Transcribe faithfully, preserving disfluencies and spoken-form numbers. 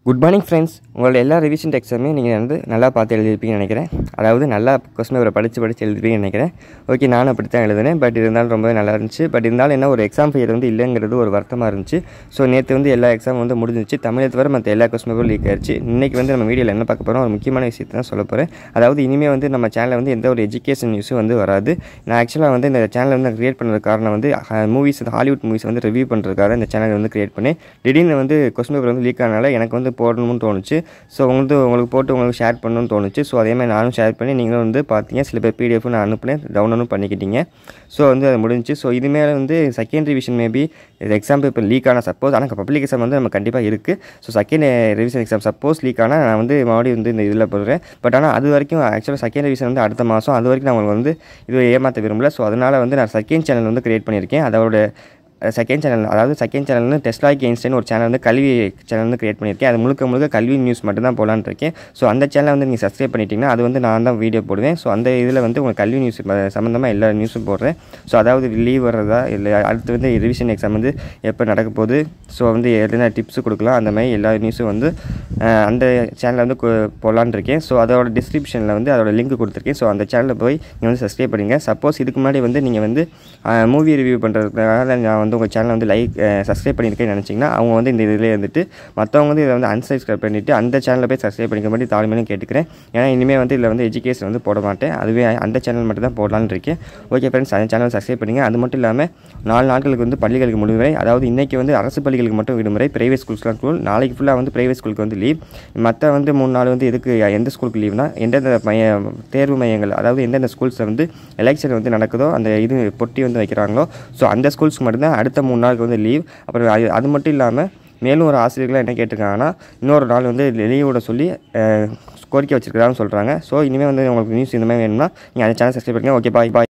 Good morning friends. உங்களோட எல்லா revision எக்ஸாமே நீங்கள் வந்து நல்லா பார்த்து எழுதிருப்பீங்கன்னு நினைக்கிறேன். அதாவது நல்லா கொஸ்டின் பேப்பரை படித்து படித்து எழுதிருப்பீங்கன்னு நினைக்கிறேன். ஓகே, நானும் அப்படி தான் எழுதுனேன். பட் இருந்தாலும் ரொம்பவே நல்லா இருந்துச்சு. பட் இருந்தாலும் என்ன ஒரு எக்ஸாம் ஃபெயர் வந்து இல்லைங்கிறது ஒரு வருத்தமாக இருந்துச்சு. ஸோ நேற்று வந்து எல்லா எக்ஸாம் வந்து முடிஞ்சிச்சு. தமிழை தவிர மற்ற எல்லா கொஸ்டின் பேப்பரும் லீக் ஆயிடுச்சு. இன்றைக்கி வந்து நம்ம வீடியோவில் என்ன பார்க்க போகிறோம், ஒரு முக்கியமான விஷயத்தை தான் சொல்ல போகிறேன். அதாவது இனிமேல் வந்து நம்ம சேனலில் வந்து எந்த ஒரு எஜுகேஷன் நியூஸும் வந்து வராது. நான் ஆக்சுவலாக வந்து இந்த சேனலை வந்து க்ரியேட் பண்ணுறது காரணம் வந்து மூவிஸ் ஹாலிவுட் மூவிஸ் வந்து ரிவ்யூ பண்ணுறதுக்காக இந்த சேனலை வந்து க்ரியேட் பண்ணி திடீர்னு வந்து கொஸ்டின் பேப்பர் வந்து லீக் ஆனால எனக்கு வந்து போடணும்னு தோணுச்சு. ஸோ உங்களுக்கு உங்களுக்கு போட்டு உங்களுக்கு ஷேர் பண்ணணும்னு தோணுச்சு. ஸோ அதேமாதிரி நானும் ஷேர் பண்ணி நீங்களும் வந்து பார்த்தீங்க. சில பேர் பிடிஎஃப் நான் அனுப்புனேன், டவுன்லோடும் பண்ணிக்கிட்டீங்க. ஸோ வந்து அது முடிஞ்சிச்சு. ஸோ இதுமாதிரி வந்து second revision maybe exam paper leak ஆனால் சப்போஸ், ஆனால் பப்ளிக் எக்ஸாம் வந்து நம்ம கண்டிப்பாக இருக்குது. So second revision exam suppose leak ஆனால் நான் வந்து மறுபடியும் வந்து இந்த இதில் போடுறேன். பட் ஆனால் அது வரைக்கும் ஆக்சுவலாக செகண்ட் ரிவிஷன் வந்து அடுத்த மாதம், அது வரைக்கும் நான் உங்களுக்கு வந்து இது ஏமாற்ற விரும்பல. ஸோ அதனால் வந்து நான் செகண்ட் சேனல் வந்து க்ரியேட் பண்ணியிருக்கேன். அதோட செகண்ட் சேனல், அதாவது செகண்ட் சேனல் வந்து டெஸ்லாய்க்கு இன்ஸ்டைன் ஒரு சேனல் வந்து கல்வி சேனல் வந்து க்ரியேட் பண்ணியிருக்கேன். அது முழுக்க முழுக்க கல்வி நியூஸ் மட்டும் தான் போடலான்னு இருக்கேன். ஸோ அந்த சேனலை வந்து நீங்கள் சப்ஸ்கிரைப் பண்ணிட்டீங்கன்னா அது வந்து நான் தான் வீடியோ போடுவேன். ஸோ அந்த இதில் வந்து உங்களுக்கு கல்வி நியூஸ் சம்மந்தமாக எல்லா நியூஸும் போடுறேன். ஸோ அதாவது லீவ் வர்றதா இல்லை அடுத்து வந்து ரிவிஷன் எக்ஸாம் வந்து எப்போ நடக்க போகுது, ஸோ வந்து எதுனா டிப்ஸ் கொடுக்கலாம், அந்த மாதிரி எல்லா நியூஸும் வந்து அந்த சேனலில் வந்து போடலான்னு இருக்கேன். ஸோ அதோட டிஸ்கிரிப்ஷனில் வந்து அதோட லிங்க் கொடுத்துருக்கேன். ஸோ அந்த சேனலில் போய் நீங்கள் வந்து சப்ஸ்கிரைப் பண்ணுங்கள். சப்போஸ் இதுக்கு முன்னாடி வந்து நீங்கள் வந்து மூவி ரிவ்யூ பண்ணுறதுனால நான் வந்து உங்கள் சேனலை வந்து லைக் சப்ஸ்கிரைப் பண்ணியிருக்கேன்னு நினச்சிங்கன்னா அவங்க வந்து இந்த இதில் இருந்துட்டு மற்றவங்க வந்து இதை வந்து அன்சப்ஸ்கிரைப் பண்ணிவிட்டு அந்த சேனலில் போய் சப்ஸ்கிரைப் பண்ணிக்க மாதிரி தாழ்மையும் கேட்டுக்கிறேன். ஏன்னா இனிமேல் வந்து இதில் வந்து எஜுகேஷன் வந்து போட மாட்டேன். அதுவே அந்த சேனல் மட்டும் தான் போடலான்னு இருக்கேன். ஓகே ஃப்ரெண்ட்ஸ், அந்த சேனல் சப்ஸ்கிரைப் பண்ணுங்கள். அது மட்டும் இல்லாமல் நாலு நாட்களுக்கு வந்து பள்ளிகளுக்கு விடுமுறை. அதாவது இன்றைக்கி வந்து அரசு பள்ளிகளுக்கு மட்டும் விடுமுறை, ப்ரைவேட் ஸ்கூல்ஸ்லாம் ஸ்கூல். நாளைக்கு ஃபுல்லாக வந்து ப்ரைவேட் ஸ்கூலுக்கு வந்து லீவ். மற்ற வந்து மூணு நாள் வந்து எதுக்கு எந்த ஸ்கூலுக்கு லீவ்னா எந்தெந்த மைய தேர்வு மையங்கள், அதாவது எந்தெந்த ஸ்கூல்ஸில் வந்து எலெக்ஷன் வந்து நடக்குதோ அந்த இது பொட்டி வந்து வைக்கிறாங்களோ ஸோ அந்த ஸ்கூல்ஸ்க்கு மட்டும்தான் அடுத்த மூணு நாளுக்கு வந்து லீவ். அப்புறம் அது அது மட்டும் இல்லாமல் மேலும் ஒரு ஆசிரியர்களாக என்ன கேட்டிருக்காங்கன்னா இன்னொரு நாள் வந்து லீவோட சொல்லி கோரிக்கை வச்சுருக்கிறான்னு சொல்கிறாங்க. ஸோ இனிமேல் வந்து உங்களுக்கு நியூஸ் இந்த மாதிரி வேணும்னா நீங்கள் அந்த சேனல் சப்ஸ்கிரைப் பண்ணுங்கள். ஓகே, பாய் பாய்.